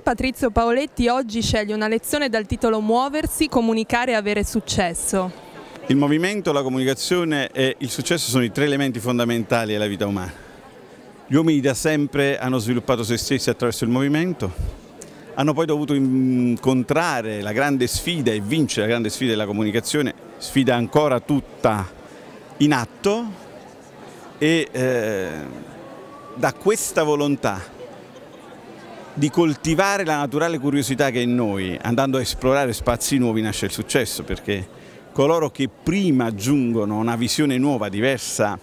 Perché Patrizio Paoletti oggi sceglie una lezione dal titolo Muoversi, comunicare e avere successo? Il movimento, la comunicazione e il successo sono i tre elementi fondamentali della vita umana. Gli uomini da sempre hanno sviluppato se stessi attraverso il movimento, hanno poi dovuto incontrare la grande sfida e vincere la grande sfida della comunicazione, sfida ancora tutta in atto, e da questa volontà di coltivare la naturale curiosità che è in noi, andando a esplorare spazi nuovi, nasce il successo, perché coloro che prima aggiungono una visione nuova, diversa,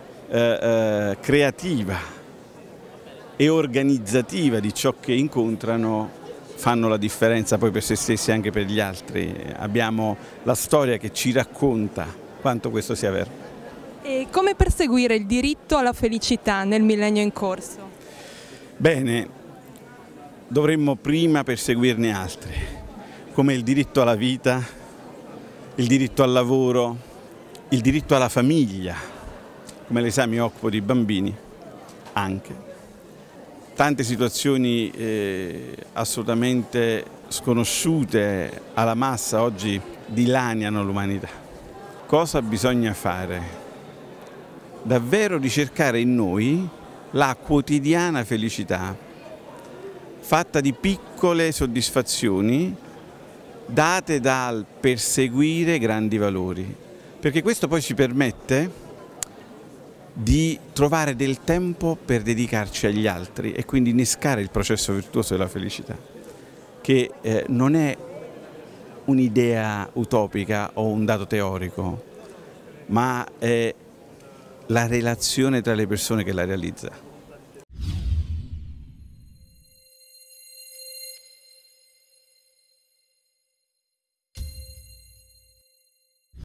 creativa e organizzativa di ciò che incontrano, fanno la differenza poi per se stessi e anche per gli altri. Abbiamo la storia che ci racconta quanto questo sia vero. E come perseguire il diritto alla felicità nel millennio in corso? Bene, dovremmo prima perseguirne altri, come il diritto alla vita, il diritto al lavoro, il diritto alla famiglia. Come lei sa, mi occupo di bambini anche. Tante situazioni assolutamente sconosciute alla massa oggi dilaniano l'umanità. Cosa bisogna fare? Davvero ricercare in noi la quotidiana felicità, fatta di piccole soddisfazioni date dal perseguire grandi valori, perché questo poi ci permette di trovare del tempo per dedicarci agli altri e quindi innescare il processo virtuoso della felicità, che non è un'idea utopica o un dato teorico, ma è la relazione tra le persone che la realizza.